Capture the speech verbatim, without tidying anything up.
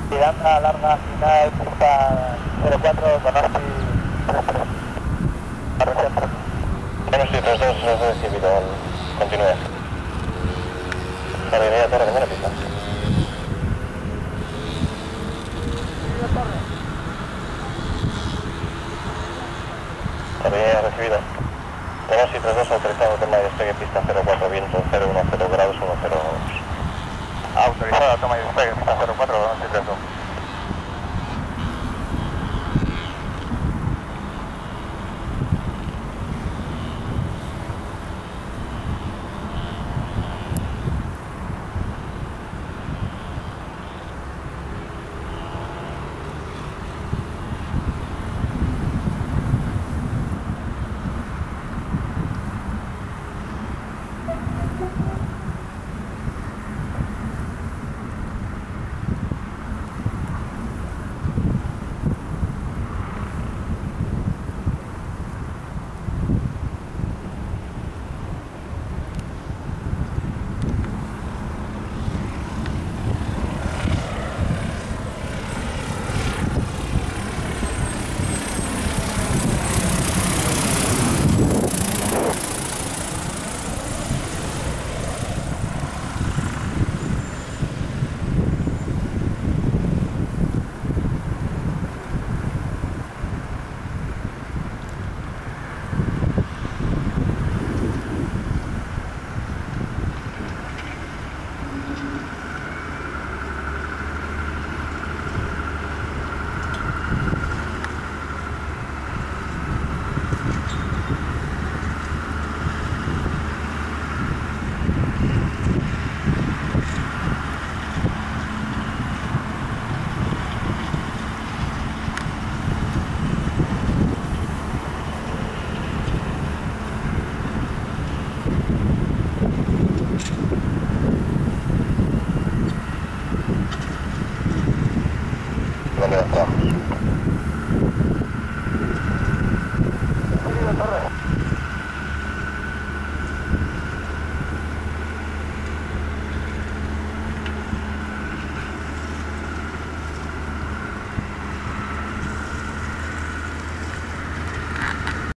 Miranda larga final, pista cero cuatro, Donosti tres tres. Para receptor. Donosti tres dos, has recibido. Continúe. Carabinera Torre, primera pista. Carabinera recibido. Donosti tres dos, autorizado toma de despegue, pista cero cuatro, viento cero uno cero grados, uno cero. Autorizada toma y despegue, pista cero cuatro, Donosti tres dos. ¿Dónde estamos?